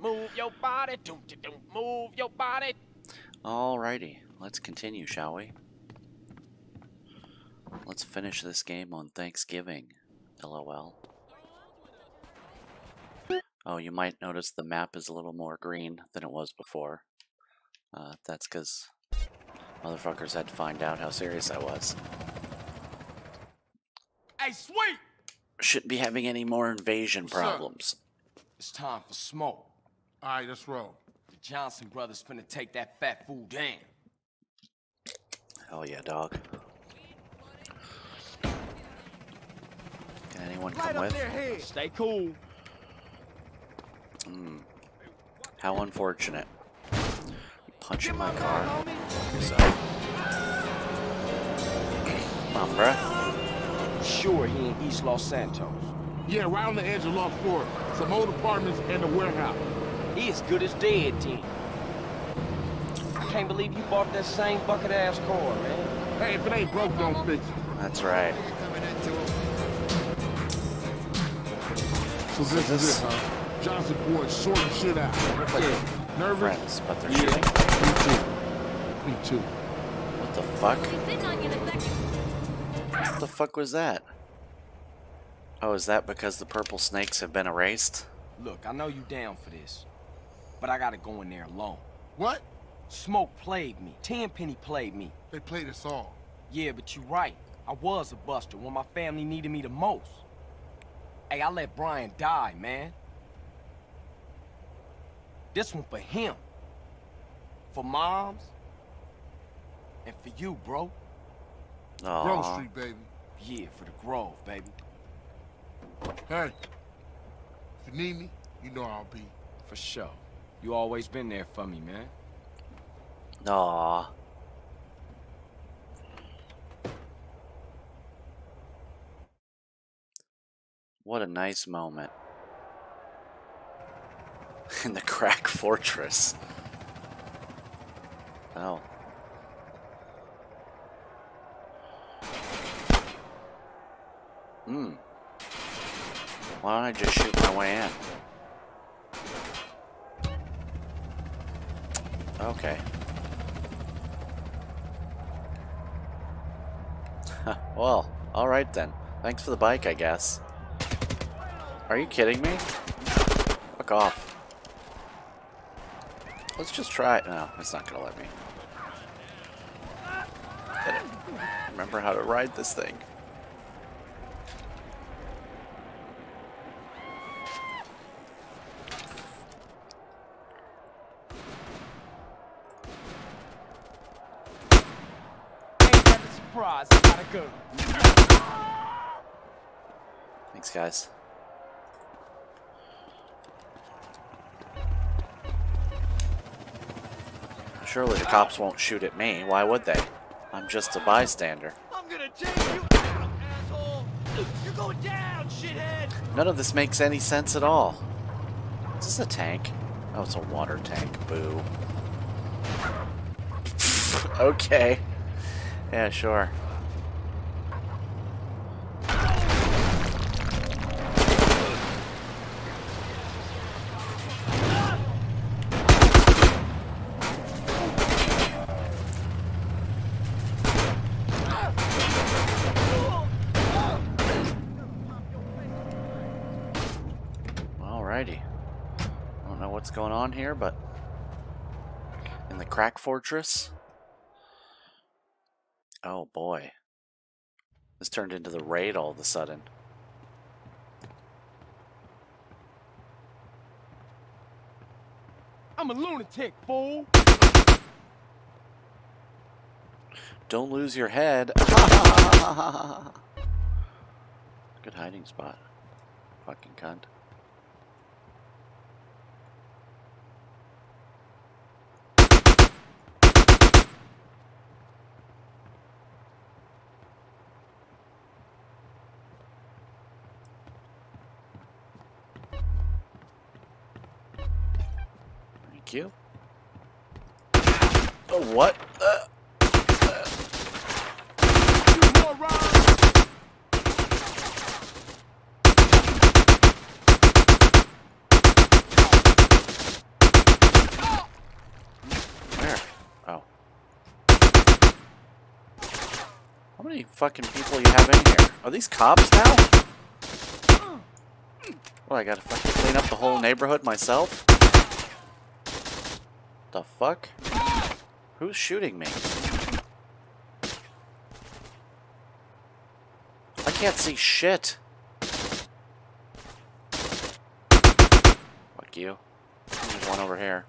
Move your body. Don't move your body. Alrighty, let's continue, shall we? Let's finish this game on Thanksgiving. LOL. Oh, you might notice the map is a little more green than it was before. That's because motherfuckers had to find out how serious I was. Hey, sweet! Shouldn't be having any more invasion problems. It's time for smoke. All right, let's roll. The Johnson brothers finna take that fat fool down. Hell yeah, dog. Can anyone come with? Stay cool. How unfortunate. You punching my car. So. Come on, bruh. Sure he in East Los Santos. Yeah, right on the edge of Lost Fort. Some old apartments and a warehouse. He as good as dead, T. I can't believe you bought that same bucket-ass car, man. Hey, if it ain't broke, don't fix it. That's right. So this is it, huh? Johnson boys sorting shit out. Yeah. Nervous? Friends, but they're shooting. Me too. What the fuck? What the fuck was that? Oh, is that because the purple snakes have been erased? Look, I know you down for this, but I gotta go in there alone. What? Smoke played me. Tenpenny played me. They played us all. Yeah, but you're right. I was a buster when my family needed me the most. Hey, I let Brian die, man. This one for him. For Moms. And for you, bro. Aww. Grove Street, baby. Yeah, for the Grove, baby. Hey. If you need me, you know I'll be. For sure. You always been there for me, man. Aww. What a nice moment. In the crack fortress. Oh. Why don't I just shoot my way in? Okay. Well, alright then. Thanks for the bike, I guess. Are you kidding me? Fuck off. Let's just try it. No, it's not gonna let me. Get it. Remember how to ride this thing. Surprise, I gotta go. Thanks, guys. Surely the cops won't shoot at me. Why would they? I'm just a bystander. I'm gonna take you out, asshole! You're going down, shithead! None of this makes any sense at all. Is this a tank? Oh, it's a water tank. Boo. Okay. Yeah, sure. Alrighty. I don't know what's going on here, but in the crack fortress. Oh boy. This turned into the raid all of a sudden. I'm a lunatic, fool! Don't lose your head. Good hiding spot. Fucking cunt. Thank you. Oh, what? many fucking people you have in here? Are these cops now? Well, I gotta fucking clean up the whole neighborhood myself? The fuck? Who's shooting me? I can't see shit. Fuck you. There's one over here.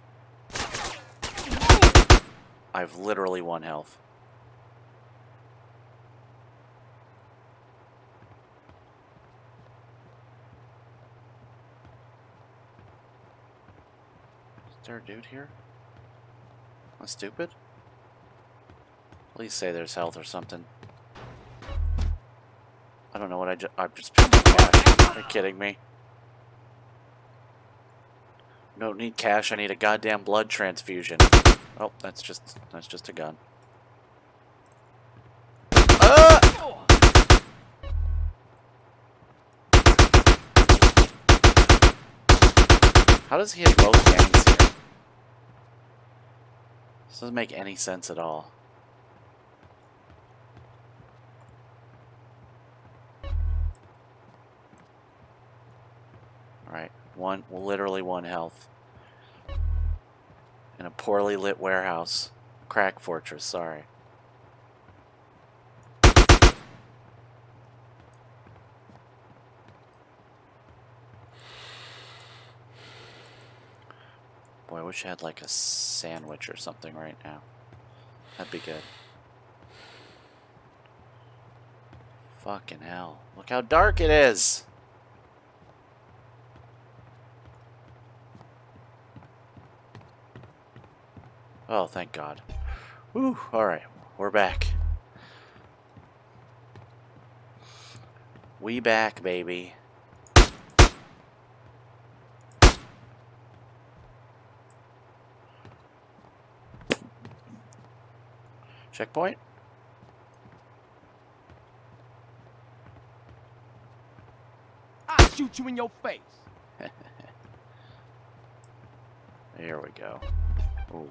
I've literally 1 health. Is there a dude here? Am I stupid? Please say there's health or something. I don't know what I'm just picking cash. Are you kidding me? Don't need cash, I need a goddamn blood transfusion. Oh, that's just a gun. How does he hit both gangs here? This doesn't make any sense at all. Alright, literally 1 health. In a poorly lit warehouse. Crack fortress, sorry. Boy, I wish I had like a sandwich or something right now. That'd be good. Fucking hell. Look how dark it is! Oh, thank God. Whew, alright, we're back. We back, baby. Checkpoint? I'll shoot you in your face. There we go. Ooh.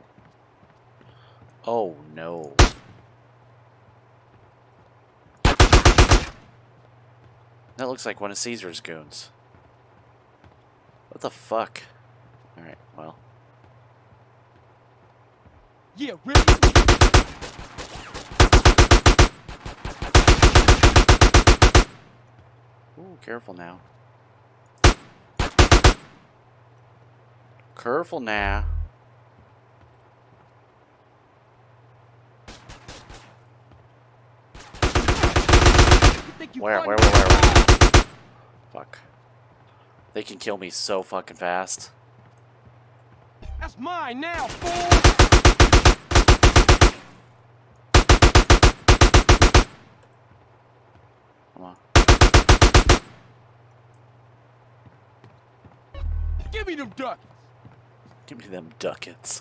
Oh no. That looks like one of Caesar's goons. What the fuck? Alright, well. Yeah, really? Ooh, careful now. Careful now. Where? Fuck. They can kill me so fucking fast. That's mine now, fool! Come on. Give me them ducats! Give me them ducats.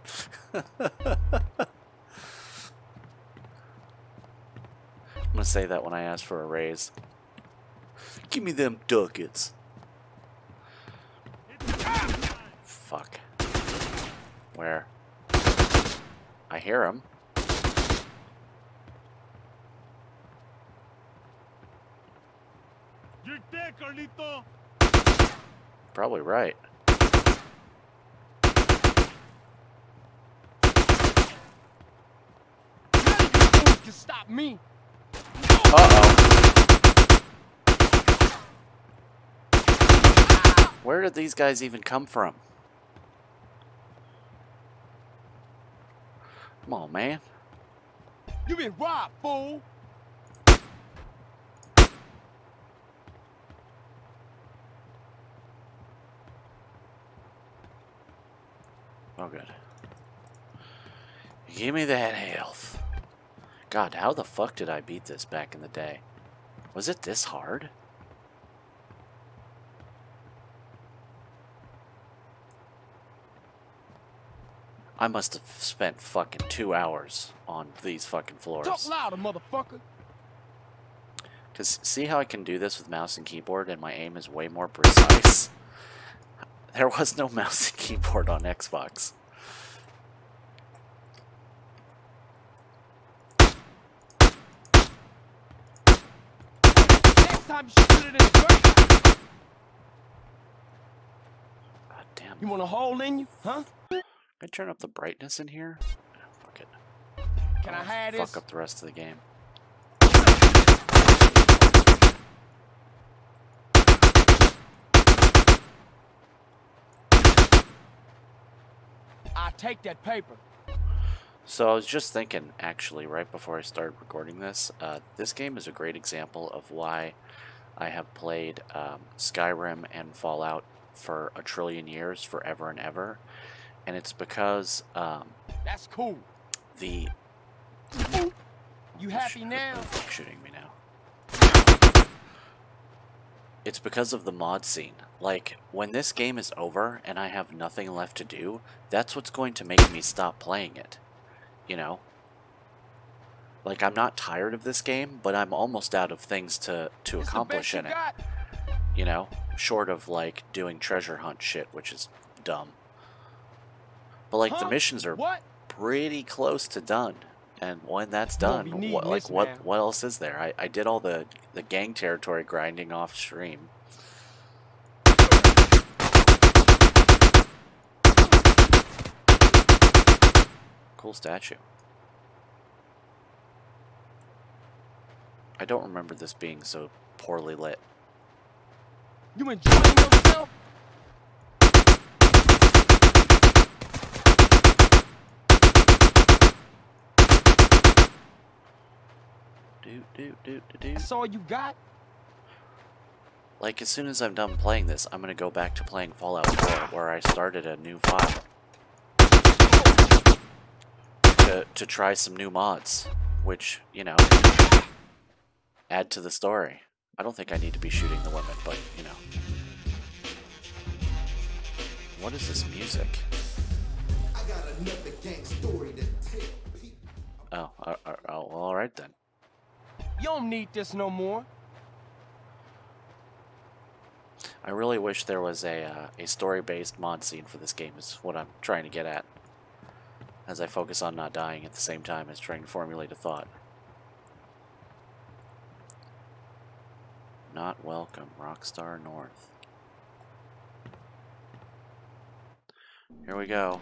I'm gonna say that when I ask for a raise. Give me them ducats. Fuck. Where? I hear him. You're dead, Carlito! Probably right. You can stop me! Uh-oh. Where did these guys even come from? Come on, man. You been robbed, fool! Oh, good. Give me that health. God, how the fuck did I beat this back in the day? Was it this hard? I must have spent fucking 2 hours on these fucking floors. Talk louder, motherfucker! Because see how I can do this with mouse and keyboard and my aim is way more precise? There was no mouse and keyboard on Xbox. time you should put it in the dirt. God damn. You want a hole in you, huh? Can I turn up the brightness in here? Oh, fuck it. Can I have Fuck this? up the rest of the game. I'll take that paper. So I was just thinking, actually, right before I started recording this, this game is a great example of why I have played Skyrim and Fallout for a trillion years, forever and ever. And it's because That's cool. the... You happy now? Who's shooting me now? It's because of the mod scene. Like, when this game is over and I have nothing left to do, that's what's going to make me stop playing it. You know? Like, I'm not tired of this game, but I'm almost out of things to accomplish in it. You know? Short of, like, doing treasure hunt shit, which is dumb. But, like, the missions are pretty close to done. And when that's done, what else is there? I did all the gang territory grinding off stream. Cool statue. I don't remember this being so poorly lit. You enjoying yourself? That's all you got? Like, as soon as I'm done playing this, I'm gonna go back to playing Fallout 4, where I started a new file. To try some new mods, which, you know, add to the story. I don't think I need to be shooting the women, but, you know. What is this music? I got another gang story to tell. Oh, well, alright then. You don't need this no more. I really wish there was a story-based mod scene for this game, is what I'm trying to get at. As I focus on not dying at the same time as trying to formulate a thought. Not welcome, Rockstar North. Here we go.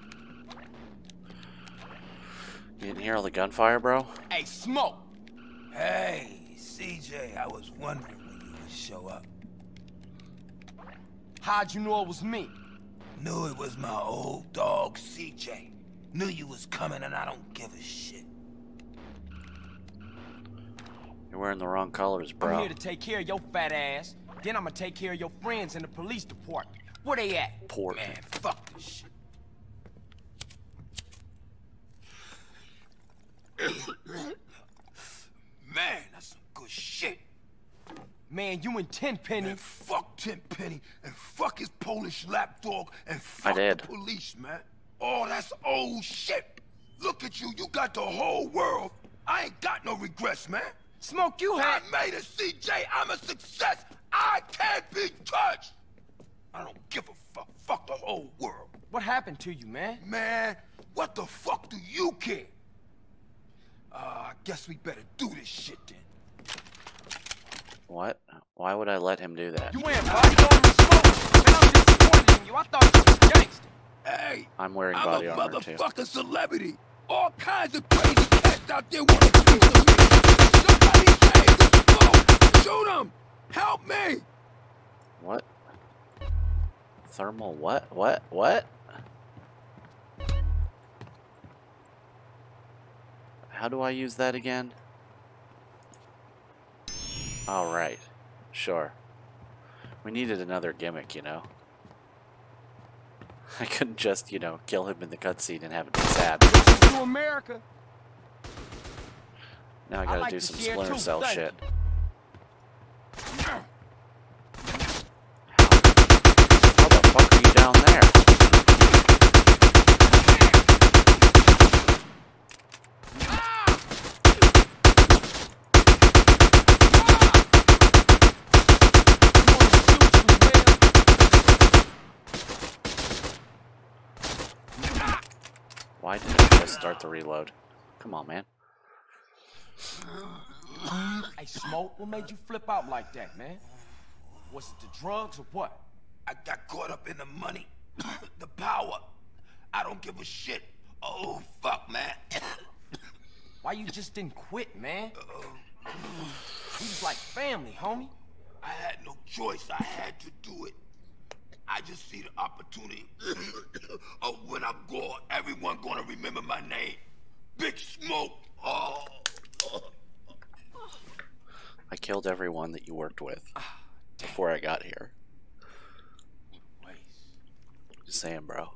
You didn't hear all the gunfire, bro? Hey, Smoke! Hey, CJ, I was wondering when you would show up. How'd you know it was me? Knew it was my old dog, CJ. Knew you was coming and I don't give a shit. You're wearing the wrong colors, bro. I'm here to take care of your fat ass. Then I'm gonna take care of your friends in the police department. Where they at? Port. Man, fuck this shit. Man, that's some good shit. Man, you and Tenpenny. Man, fuck Tenpenny and fuck his Polish lapdog and fuck the police, man. Oh, that's old shit. Look at you, you got the whole world. I ain't got no regrets, man. Smoke, you had... I made it, CJ. I'm a success. I can't be touched. I don't give a fuck. Fuck the whole world. What happened to you, man? Man, what the fuck do you care? I guess we better do this shit then. What? Why would I let him do that? You wearing body armor, Smoke? Man, I'm disappointed in you. I thought you was a gangster. Hey, I'm wearing body I'm a armor too. motherfucking celebrity. All kinds of crazy cats out there want a piece of me. Somebody save the Smoke. Shoot him. Help me. What? Thermal what? What? How do I use that again? Alright. Sure. We needed another gimmick, you know? I couldn't just, you know, kill him in the cutscene and have it be sad. To America. Now I gotta do some Splinter Cell shit. How the fuck are you down there? Why didn't I just start the reload? Come on, man. Hey, Hey, Smoke, what made you flip out like that, man? Was it the drugs or what? I got caught up in the money, the power. I don't give a shit. Oh, fuck, man. Why you just didn't quit, man? We was like family, homie. I had no choice. I had to do it. I just see the opportunity. Oh, when I'm gone, everyone gonna remember my name. Big Smoke. Oh. I killed everyone that you worked with before I got here. Just saying, bro.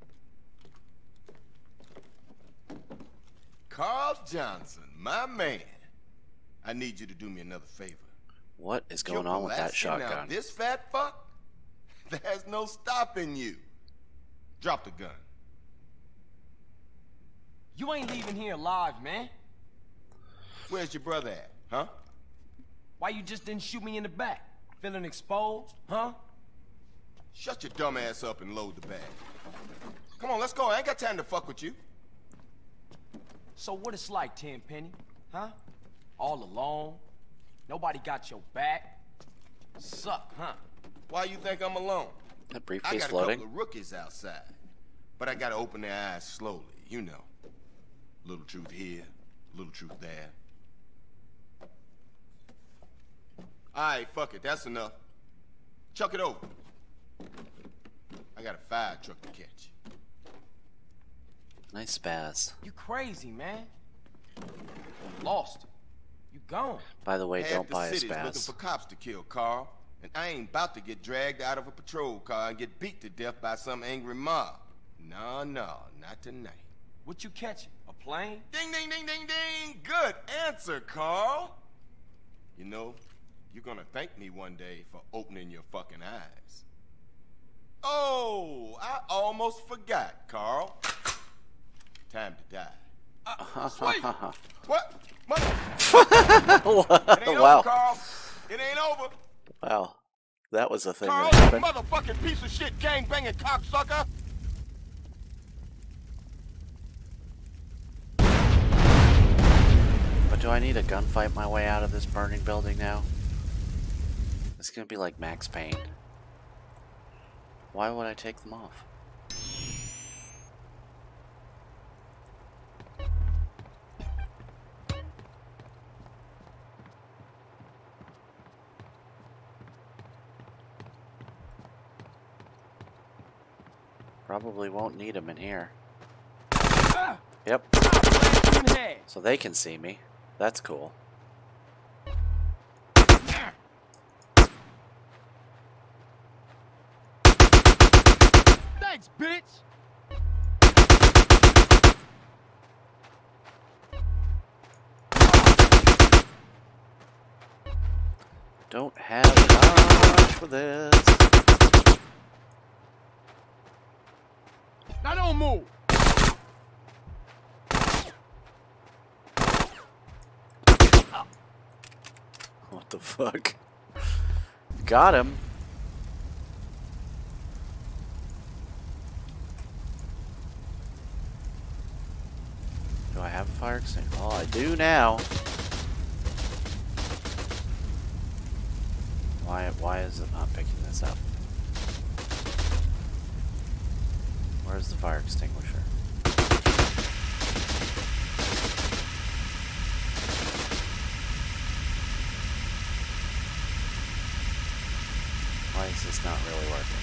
Carl Johnson, my man. I need you to do me another favor. What is going on with that shotgun? Now, this fat fuck, there's no stopping you. Drop the gun. You ain't leaving here alive, man. Where's your brother at, huh? Why you just didn't shoot me in the back? Feeling exposed, huh? Shut your dumb ass up and load the bag. Come on, let's go. I ain't got time to fuck with you. So what it's like, Tenpenny, huh? All alone? Nobody got your back? Suck, huh? Why you think I'm alone? That I briefcase got a floating. couple of rookies outside, but I gotta open their eyes slowly, you know. Little truth here, little truth there. Alright, fuck it, that's enough. Chuck it over. I got a fire truck to catch. Nice spaz. You crazy, man. Lost it. You gone. By the way, Half don't the buy a city's looking spaz. for cops to kill, Carl. And I ain't about to get dragged out of a patrol car and get beat to death by some angry mob. No, not tonight. What you catching? A plane? Ding, ding, ding, ding, ding. Good answer, Carl. You know, you're gonna thank me one day for opening your fucking eyes. Oh, I almost forgot, Carl. Time to die. Sweet. What? It ain't Wow. over, Carl. It ain't over. Wow. That was a thing Carl, that happened. motherfucking piece of shit gang-banging cocksucker. But do I need a gunfight my way out of this burning building now? It's gonna be like Max Payne. Why would I take them off? Probably won't need them in here. Yep. So they can see me. That's cool. Thanks, bitch! Don't have time for this. Now don't move! What the fuck? Got him. Do I have a fire extinguisher? Oh, I do now. Why is it not picking this up? Where's the fire extinguisher? Why is this not really working?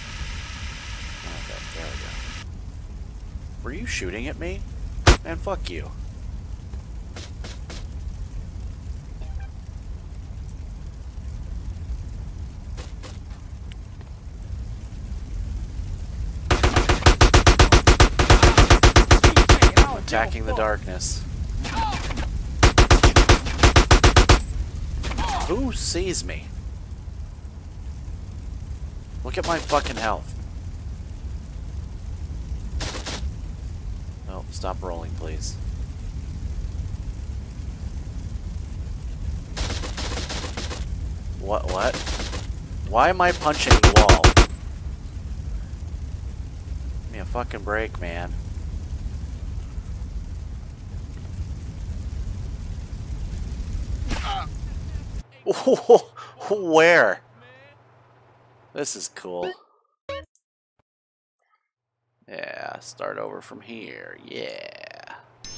Okay, there we go. Were you shooting at me? Man, fuck you. Attacking the darkness. Who sees me? Look at my fucking health. No, stop rolling, please. What? Why am I punching the wall? Give me a fucking break, man. Where? This is cool. Yeah, start over from here. Yeah.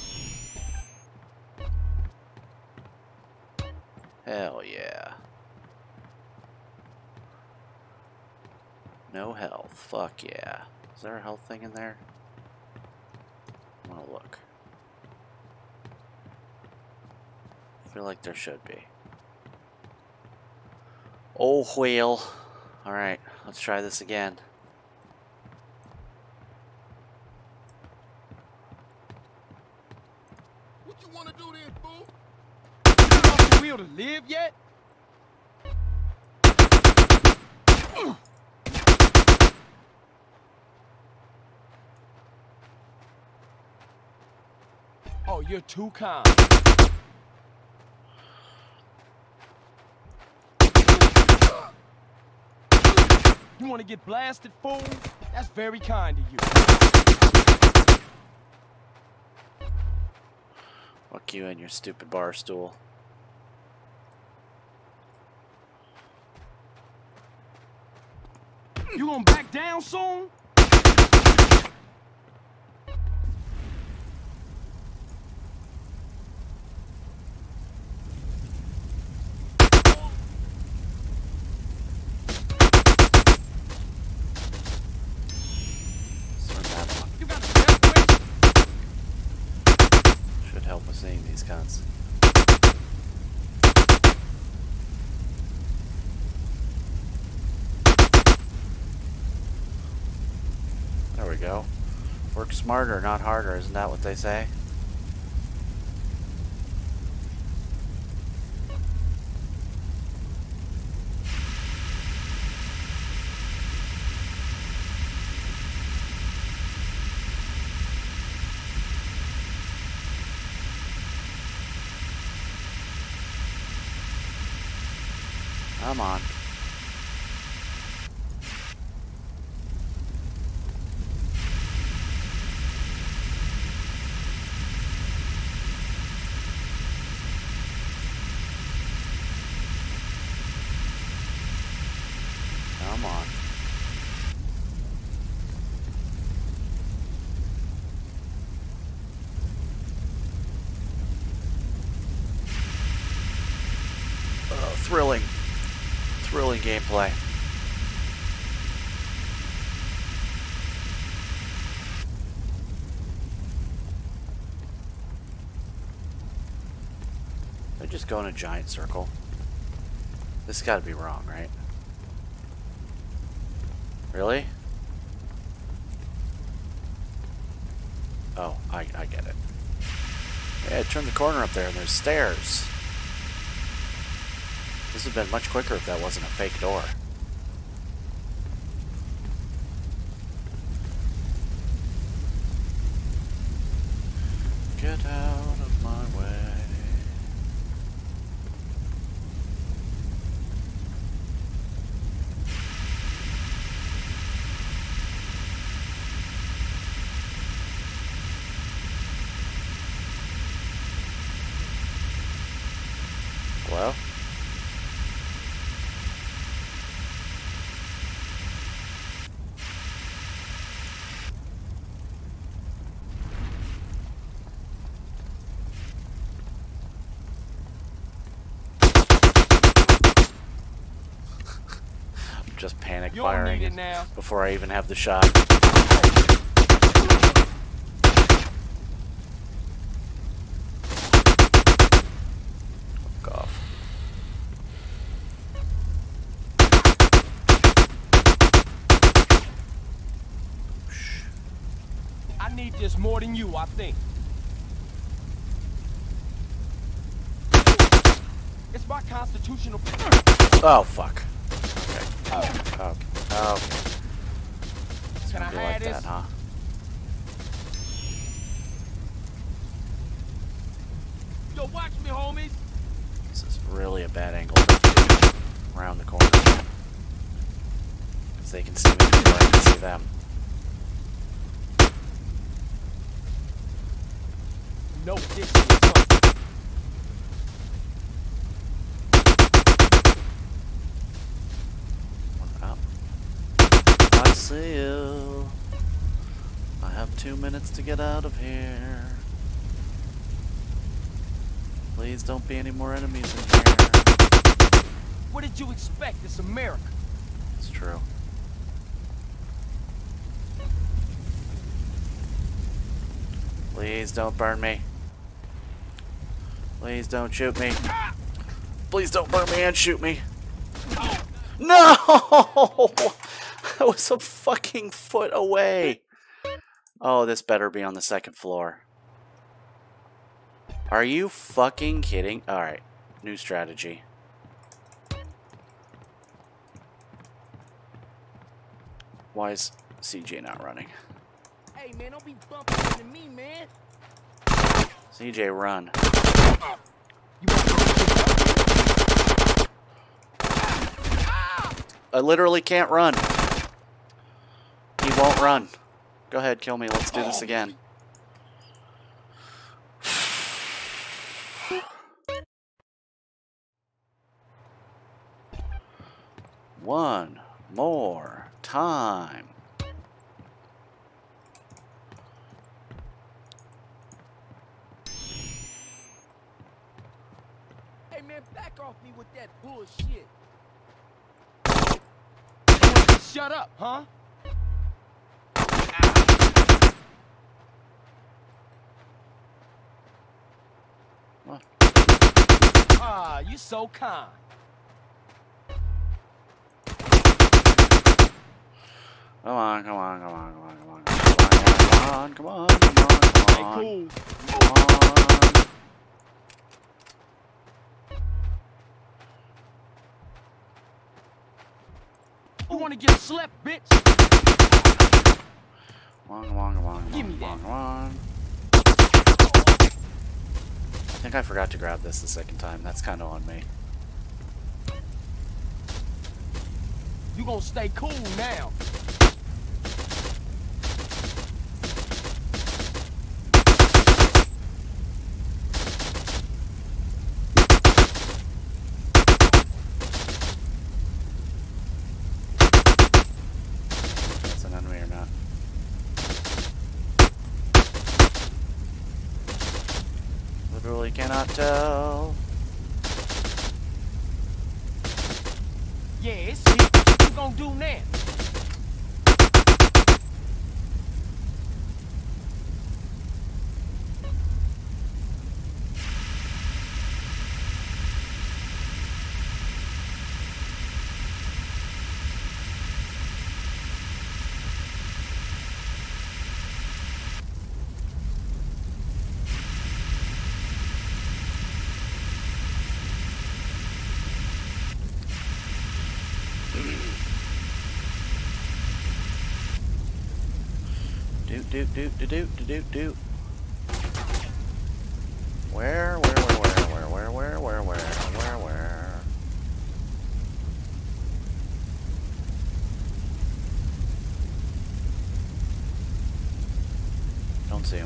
Hell yeah. No health. Fuck yeah. Is there a health thing in there? I want to look. I feel like there should be. Oh, whale. Alright, let's try this again. What you wanna do then, fool? You get off the wheel to live yet? Oh, you're too kind. You want to get blasted, fool? That's very kind of you. Fuck you and your stupid bar stool. You gonna back down soon? You got the best way. Should help with seeing these guns. There we go. Work smarter, not harder, isn't that what they say? Come on. Come on. Thrilling. Thrilling gameplay. They just go in a giant circle. This has got to be wrong, right? Really? Oh, I get it. Yeah, turn the corner up there and there's stairs. This would have been much quicker if that wasn't a fake door. Get out of my way. Hello? Just panic firing it now. before I even have the shot. Fuck off. I need this more than you, I think. It's my constitutional. Oh fuck. Okay. Okay. It's Can gonna I be have like this? that, huh? Yo, watch me, homies. This is really a bad angle to around the corner. Because they can see me before I can see them. No, this is something. see you. I have 2 minutes to get out of here. Please don't be any more enemies in here. What did you expect? It's America. It's true. Please don't burn me. Please don't shoot me. Please don't burn me and shoot me. No! I was a fucking foot away. Oh, this better be on the second floor. Are you fucking kidding? Alright, new strategy. Why is CJ not running? Hey, man, don't be bumping into me, man. CJ, run. I literally can't run. He won't run. Go ahead, kill me. Let's do this again. One more time. Hey, man, back off me with that bullshit. Shut up, huh? What? Ah, you so kind. Come on, come on, come on, come on, come on, come on, come on, come on, come on. Hey, cool. Come on. You wanna get slept, bitch? Come on, come on, come on, Give me come on, that. come on. I think I forgot to grab this the second time. That's kind of on me. You gonna stay cool now. That's an enemy or not. Literally cannot tell. Yeah, it's it. What you gonna do now? Do. Where? Don't see him.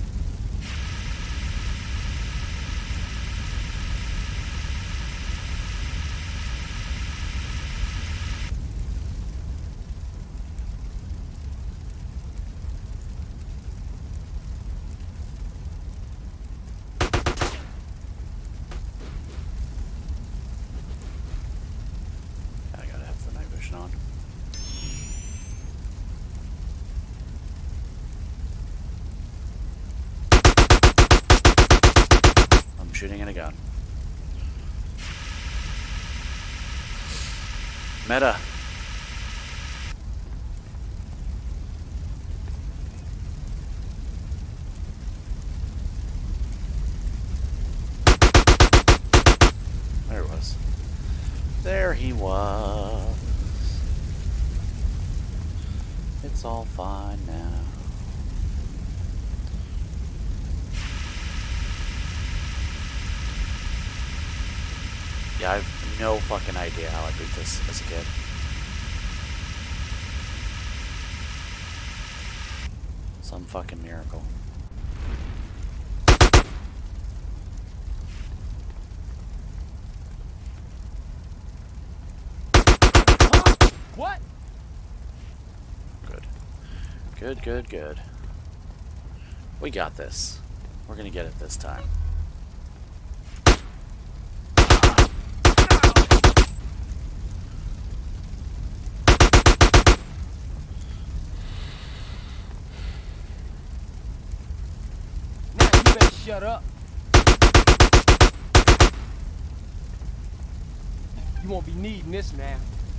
I gotta have the night vision on. I'm shooting in a gun. Meta. There it was. There he was. It's all fine now. Yeah, I have no fucking idea how I beat this as a kid. Some fucking miracle. What? Good, good, good. We got this. We're gonna get it this time. Now you better shut up. You won't be needing this now.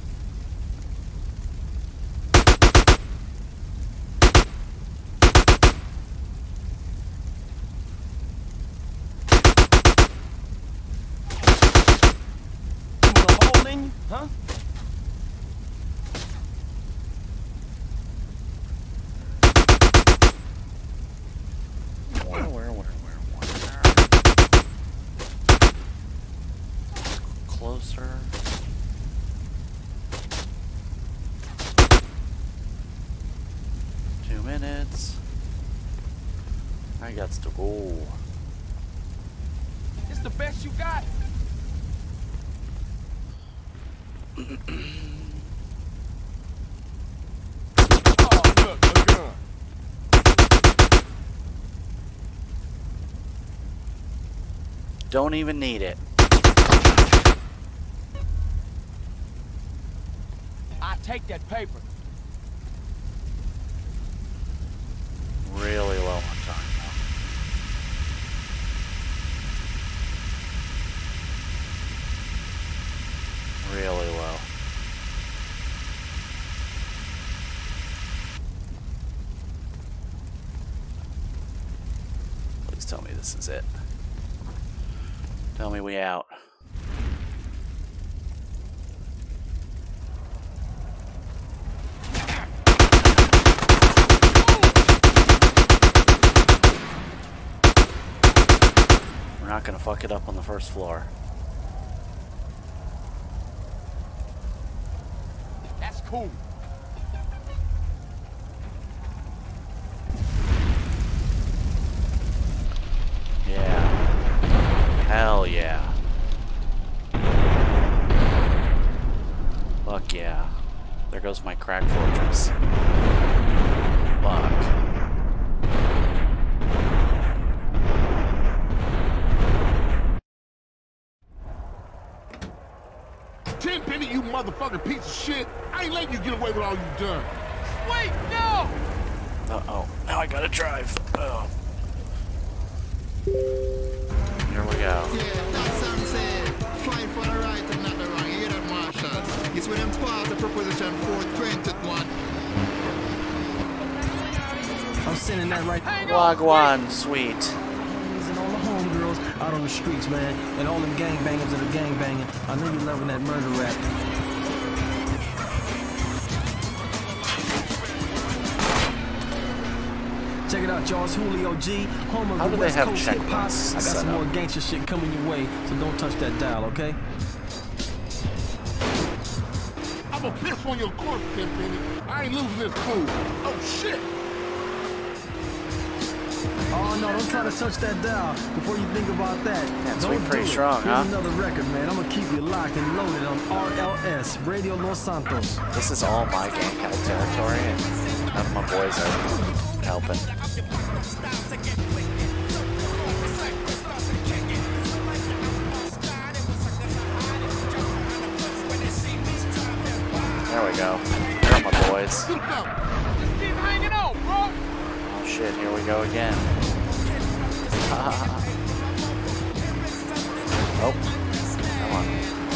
Huh? Where? Closer. Two minutes. I got to go. It's the best you got. Oh, look, a gun. Don't even need it. I take that paper. Really low on time now. Really low. Please tell me this is it. Tell me we out. We're not gonna fuck it up on the first floor. That's cool. Yeah. Hell yeah. Fuck yeah. There goes my crack fortress. Fuck. Tenpenny, you motherfucking piece of shit. I ain't letting you get away with all you done. Wait, no! Uh-oh. Now I gotta drive. Oh. Here we go. Yeah, that song said, fight for the right and not the wrong. You hear that, Marshals? It's when them pass the proposition 421. I'm sending that right. Wagwan, sweet. And all the homegirls out on the streets, man. And all them gangbangers that are gangbanging. I know you're loving that murder rap. Check it out, y'all. It's Julio G, home of How the do West they have Coast hip hop. checkpoints I got set some up? more gangster shit coming your way, so don't touch that dial, okay? I'm gonna piss on your corpse, Tenpenny. I ain't losing this fool. Oh, shit. Oh no, don't try to touch that dial before you think about that. That's Don't pretty do it. strong, Here's huh? another record, man. I'm gonna keep you locked and loaded on RLS, Radio Los Santos. This is all my gang territory, and none of my boys are helping. There we go. There are my boys. Keep hanging on, bro. Oh shit, here we go again. Oh, come on.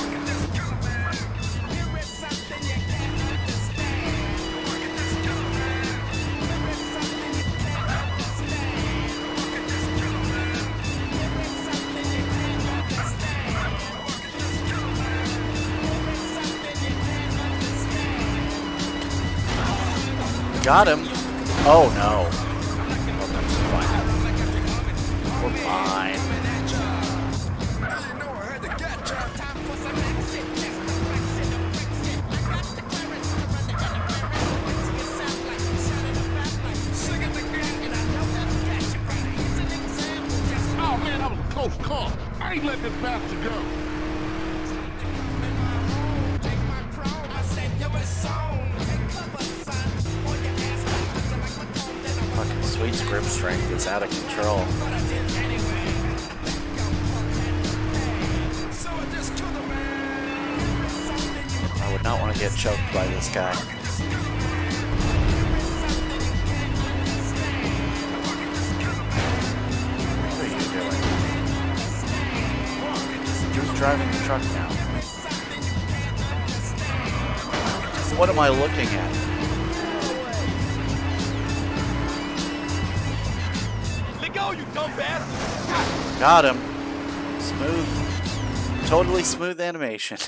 Got him. Oh no. We're fine. Oh, man, that was a close call. I ain't letting this bastard go. Sweet's grip strength is out of control. I would not want to get choked by this guy. What are you doing? Who's driving the truck now? What am I looking at? Let go, you dumb bastard! Got him. Smooth. Totally smooth animation.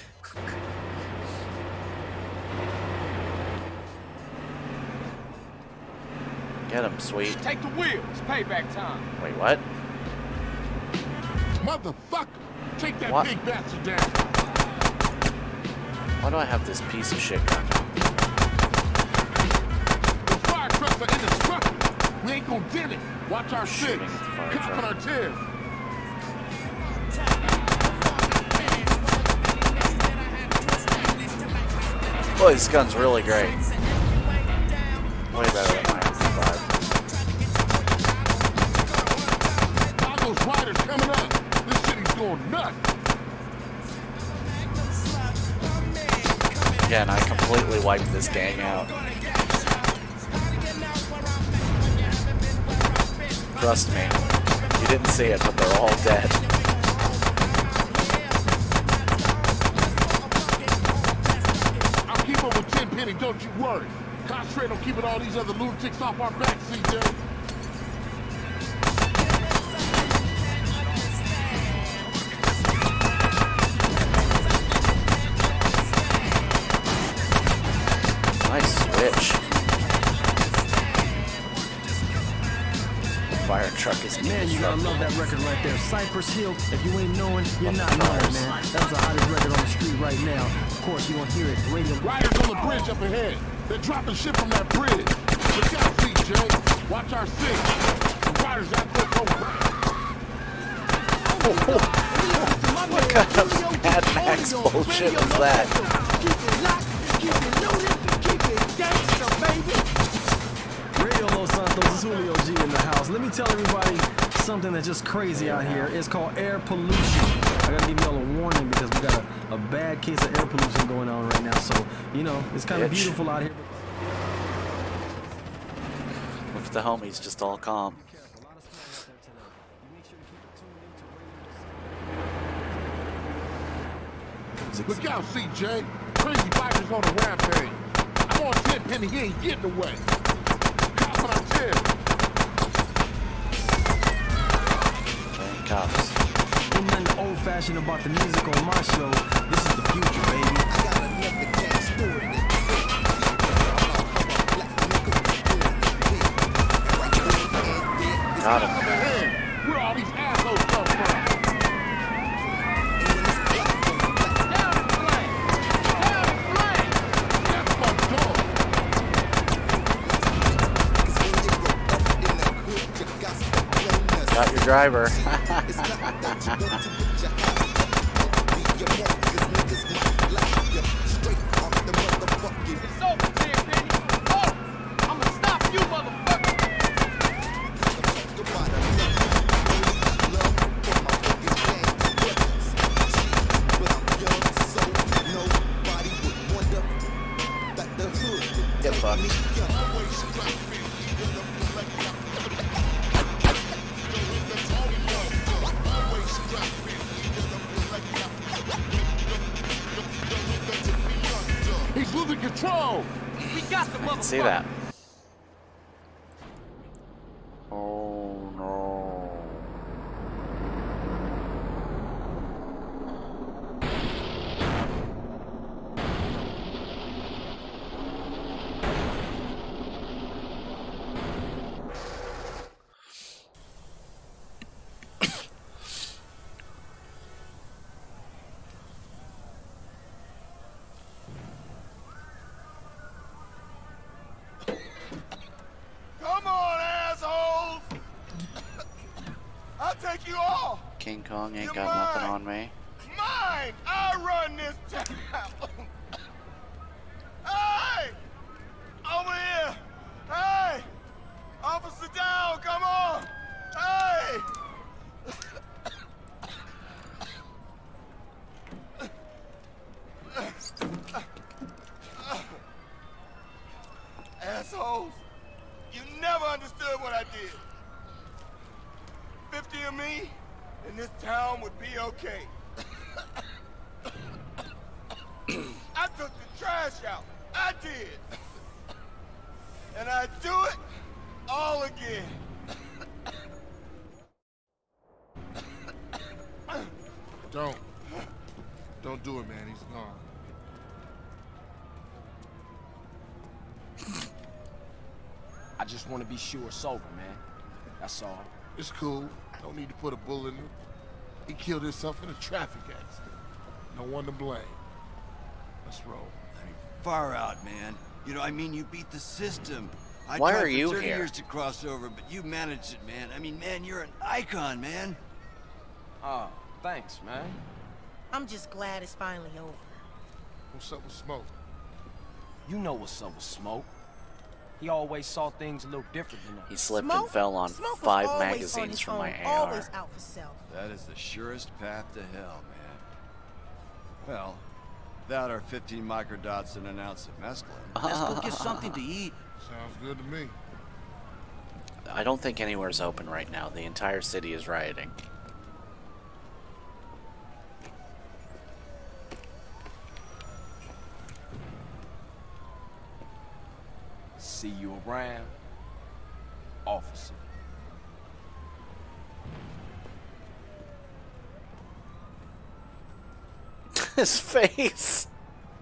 Get him, Sweet. Take the wheel. It's payback time. Wait, what? Motherfucker! Take that What? big bastard down. Why do I have this piece of shit gun? The fire trucks are indestructible. We ain't gonna get it. Watch our six. Shooting at the fire Cops on truck. our tail. Boy, this gun's really great. Way better than my MP5. Those riders coming up. This city's going nuts. Again, I completely wiped this gang out. Trust me. You didn't see it, but they're all dead. I'll keep up with Tenpenny, don't you worry. Concentrate on keeping all these other lunatics off our back, CJ. Nice switch. The fire truck is Man, you gotta love that record right there. Cypress Hill, if you ain't knowing, you're not knowing, man. That's the hottest record on the street right now. Of course, you won't hear it. Radio. Riders on the bridge up ahead. They're dropping shit from that bridge. Look out, CJ. Watch our six. The riders out there go right. What kind of Mad Max bullshit was that? Radio Los Santos, is Julio G in the house. Let me tell everybody something that's just crazy out here. It's called air pollution. I gotta give y'all a warning because we got a bad case of air pollution going on right now. So, you know, it's kind of beautiful out here. Look at the homies, just all calm. Look out, CJ. Crazy bikers on the rampage. I'm on Tenpenny, he ain't getting away. Cops on our tail. Cops. Ain't nothing old-fashioned about the music on my show. This is the future, baby. Got him. Where all these assholes come from? That's fucked up. Got your driver. It's over, Tenpenny. Oh, I'm gonna stop you, motherfucker. Get fucked. He's losing control. We got the motherfucker. See that? Oh no. Come on, assholes! I'll take you all! King Kong ain't You're got nothing mine. on me. Mine! I run this town! Hey! Over here! Hey! Officer down! this town would be okay. I took the trash out. I did. And I do it all again. Don't do it, man. He's gone. I just want to be sure it's over, man. That's all. It's cool. Don't need to put a bullet in him. He killed himself in a traffic accident. No one to blame. Let's roll. I mean, far out, man. You know, I mean, you beat the system. Why tried are you for 30 here? years to cross over, but you managed it, man. I mean, man, you're an icon, man. Oh, thanks, man. I'm just glad it's finally over. What's up with Smoke? You know what's up with Smoke. He always saw things a little different than us. He slipped Smoke? and fell on Smoke was 5 always on magazines his from my own, AR. Always out for self. That is the surest path to hell, man. Well, without our 15 microdots and an ounce of mescaline, let's go get something to eat. Sounds good to me. I don't think anywhere's open right now. The entire city is rioting. See you around, officer. His face.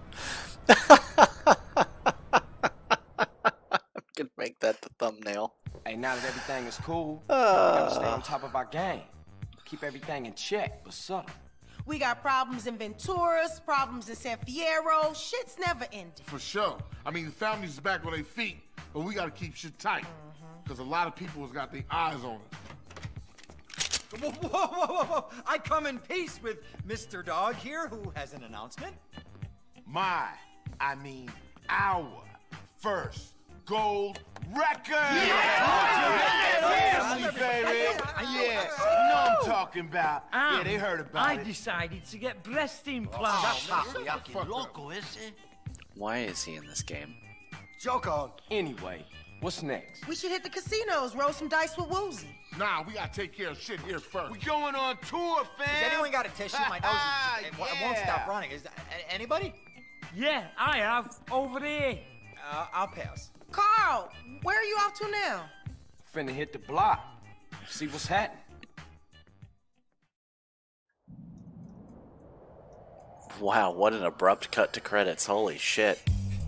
I'm gonna make that the thumbnail. Hey, now that everything is cool, we gotta stay on top of our game. Keep everything in check, but subtle. We got problems in Venturas, problems in San Fierro. Shit's never ending. For sure. I mean, the family's back on their feet, but we gotta keep shit tight. Because a lot of people has got their eyes on us. Whoa, whoa, whoa, whoa, whoa. I come in peace with Mr. Dog here, who has an announcement. Our first gold record! Yeah, baby! Yeah, you know what I'm talking about. Yeah, they heard about I it. decided to get breast implants. Why is he in this game? Joke on. Anyway, what's next? We should hit the casinos, roll some dice with Woozie. Nah, we gotta take care of shit here first. We going on tour, fam! Has anyone got a tissue? My nose is, it won't stop running. Is anybody? Yeah, I have. Over there. I'll pass. Carl, where are you off to now? Finna hit the block. See what's happening. Wow, what an abrupt cut to credits. Holy shit.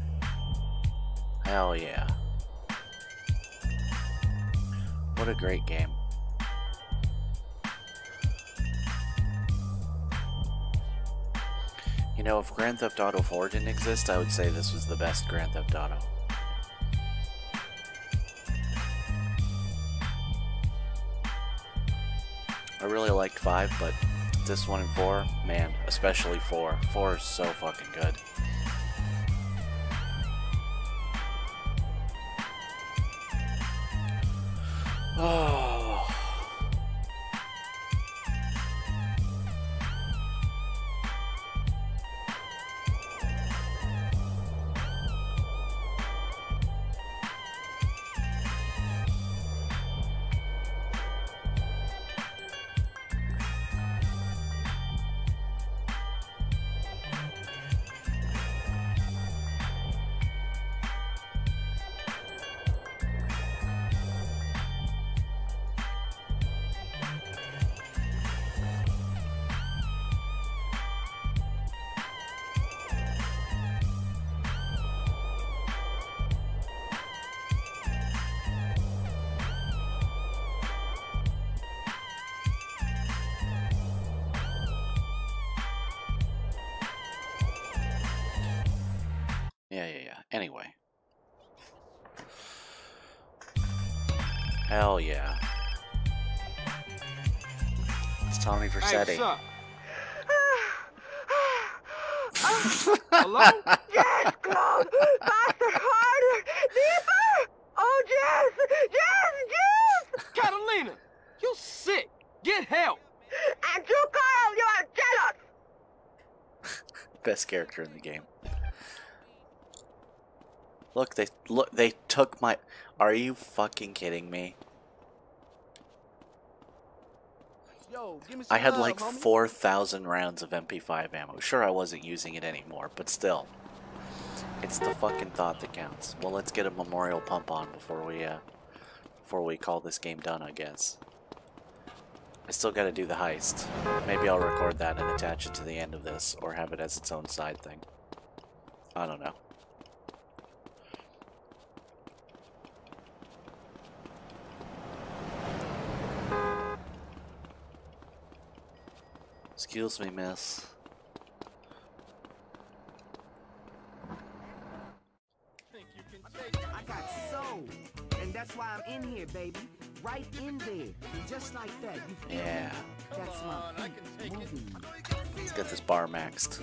Hell yeah. What a great game. You know, if Grand Theft Auto 4 didn't exist, I would say this was the best Grand Theft Auto. I really liked 5, but this one and 4, man, especially 4. 4 is so fucking good. Oh. Yeah. Anyway. Hell yeah. It's Tommy Vercetti. Hey, what's up? Hello? Yes, Claude! Faster, harder, deeper! Oh, Jess! Catalina, you sick. Get help. And you, Carl, you are jealous! Best character in the game. Look, they took my... Are you fucking kidding me? I had like 4,000 rounds of MP5 ammo. Sure, I wasn't using it anymore, but still. It's the fucking thought that counts. Well, let's get a memorial pump on before we call this game done, I guess. I still gotta do the heist. Maybe I'll record that and attach it to the end of this, or have it as its own side thing. I don't know. Excuse me, miss. I got soul, and that's why I'm in here, baby. Right in there, just like that. You feel Yeah. That's my movie. Let's get this bar maxed.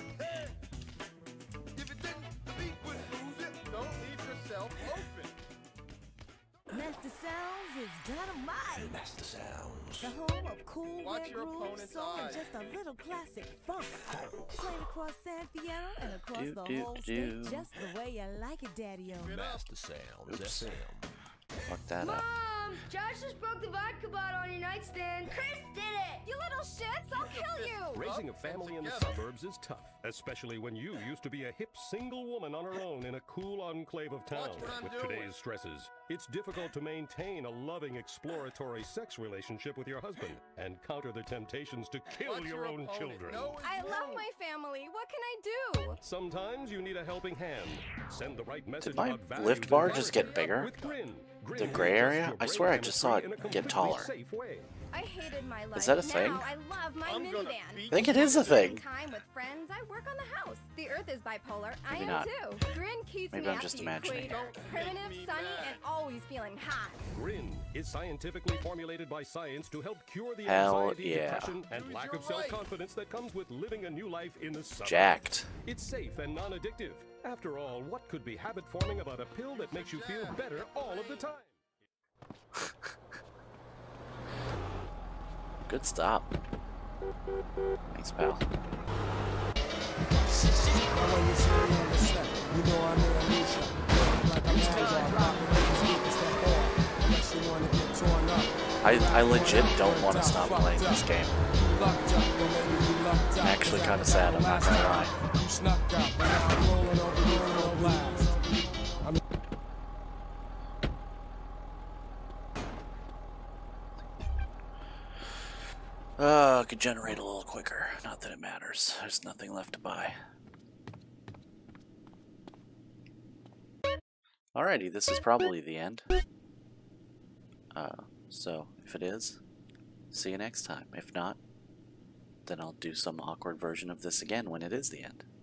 Master Sounds is dynamite. Master Sounds. The home of cool red groove, soul, and just a little classic funk. Playing across San Fierro and across the whole state, just the way you like it, Daddy-O. Master Sounds. Oops. FM. Fuck that up. Mom, Josh just broke the vodka bottle on your nightstand. Chris did it! You little shits, I'll kill you! Raising a family in the suburbs is tough, especially when you used to be a hip single woman on her own in a cool enclave of town. With today's stresses, it's difficult to maintain a loving, exploratory sex relationship with your husband and counter the temptations to kill your own children. I love my family. What can I do? Sometimes you need a helping hand. Send the right message Did my about values lift bar and just get character bigger? with Grin. The gray area? I swear I just saw it get taller. I hated my life. Is that a thing? Now I love my minivan. I think it is a thing. Time with friends. I work on the house. The Earth is bipolar. Maybe I am not. too. Grin keeps Maybe me I'm at just the imagining. equator. Primitive, sunny, and always feeling hot. Grin is scientifically formulated by science to help cure the Hell anxiety, yeah. depression, and lack of self-confidence that comes with living a new life in the suburbs. Jacked. It's safe and non-addictive. After all, what could be habit-forming about a pill that makes you feel better all of the time? Good stop. Thanks, pal. I legit don't want to stop playing this game. I'm actually kind of sad, I'm not gonna lie. I could generate a little quicker. Not that it matters. There's nothing left to buy. Alrighty, this is probably the end. So, if it is, see you next time. If not, then I'll do some awkward version of this again when it is the end.